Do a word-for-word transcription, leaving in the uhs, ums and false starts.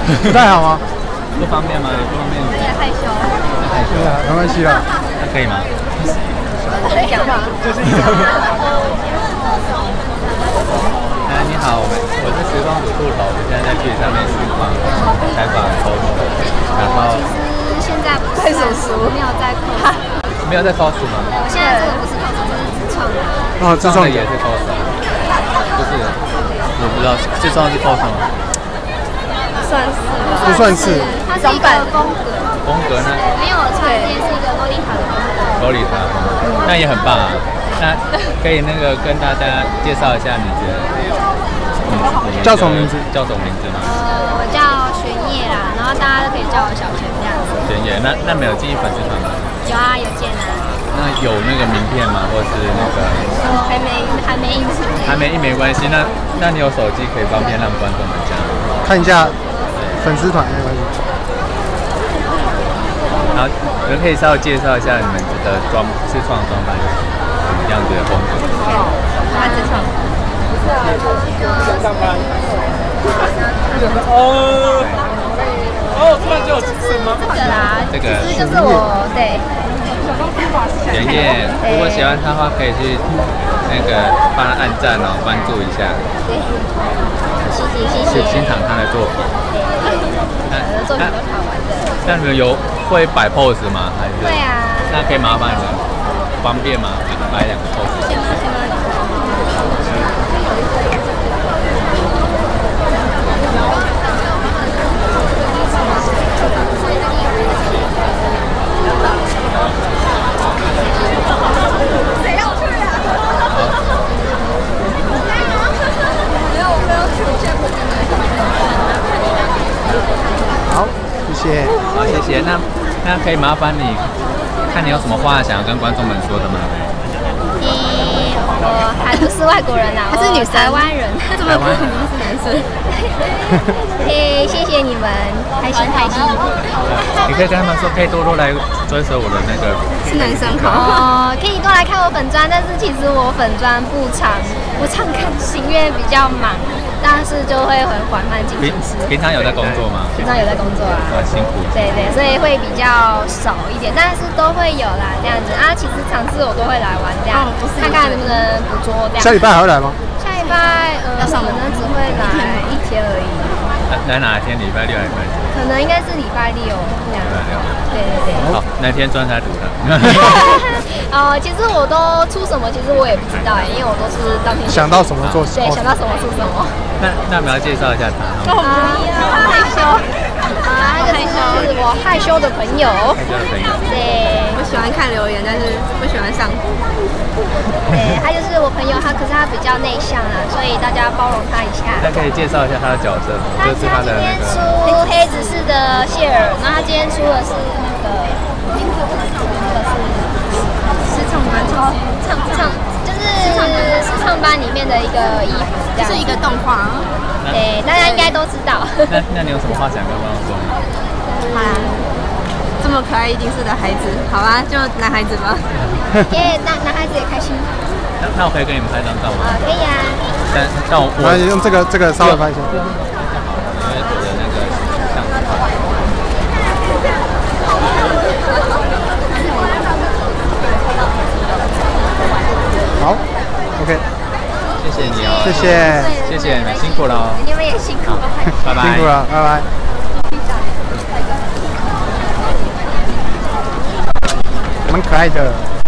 不太好吗？ 不方便吗？不方便。 有点害羞。 害羞。 没关系啦。 那可以吗？ 可以讲吗？ 就是你。 哎，你好，我们我是时光主兔头，我现在在剧上面实况采访 cos， 然后其实现在不是手熟，没有在 cos， 没有在 cos 吗？ 我现在这个不是 cos， 这是自创的。 哦，自创的也是 cos， 不是，我不知道自创是 cos 吗？ 算是， 不算是， 它是一个风格。 风格呢？ 对，因为我穿的是一个洛丽塔的风格。 洛丽塔，那也很棒啊。那可以那个跟大家介绍一下，你觉得你叫什么名字？ 叫什么名字吗？ 呃，我叫玄烨啦，然后大家都可以叫我小玄这样子。 玄烨，那那没有进粉丝团吗？ 有啊，有见啊。 那有那个名片吗？或是那个？ 我还没还没印出。 还没印没关系，那那你有手机可以方便让观众们加看一下粉丝团没关系。 然后你们可以稍微介绍一下你们的装自创装扮是什么样子的风格？ 他自创。 上班。 哦哦，突然就有什么？ 这个啦， 这个其实就是我对。 玄烨，如果喜欢他的话，可以去那个帮他按赞哦，关注一下。 对。谢谢谢谢。 欣赏他的作品。 我的作品都是好玩的。 那你们有会摆 pose 吗？还是？ 会啊。 那可以麻烦你们方便吗？摆两个 pose。 行吗？行吗？谁要去啊？没有，我没有去，我现在不进来。 好，谢谢。 好，谢谢。那那可以麻烦你，看你有什么话想要跟观众们说的吗？ 嗯，我还不是外国人啊， 他是女生， 台湾人。 他怎么不是男生？ 嘿，谢谢你们，开心开心。 你可以跟他们说，可以多多来追随我的那个。 是男生好。 哦，可以多来看我粉专，但是其实我粉专不常不常更新，因为比较忙。但是就会很缓慢进行式。 平常有在工作吗？ 平常有在工作啊。 啊，辛苦。 对对，所以会比较少一点，但是都会有啦，这样子啊。其实场次我都会来玩，这样、哦、看看能不能捕捉这样。 下礼拜还会来吗？ 下礼拜呃，可能只会来一天而已。 来哪天？礼拜六还是礼拜几？ 可能应该是礼拜六这样。 礼拜六。 对对对。 好，那天专才读的。 哦，其实我都出什么，其实我也不知道哎，因为我都是当天想到什么做什么。 对，想到什么出什么。 那那我们要介绍一下他。 啊，害羞啊，他就是我害羞的朋友。 害羞的朋友。 对， 我喜欢看留言，但是不喜欢上。 对，他就是我朋友，他可是他比较内向啊，所以大家包容他一下。 那可以介绍一下他的角色，就是他的那个。 出黑执事的谢尔，那他今天出的是那个，那个是试唱班， 唱唱就是试唱班里面的一个衣服，这样是一个动画。 对，大家应该都知道。 那那你有什么话想跟观众说吗？ 好啦，这么可爱一定是的孩子，好吧，就男孩子吧。 耶，男男孩子也开心。 那那我可以跟你们拍张照吗？ 啊，可以啊。 但但我我用这个这个稍微拍一下。 因为我的那个相机。 好 ，OK。 谢谢你哦， 谢谢， 谢谢你们辛苦了哦， 你们也辛苦， 拜拜， 辛苦了，拜拜。蛮可爱的。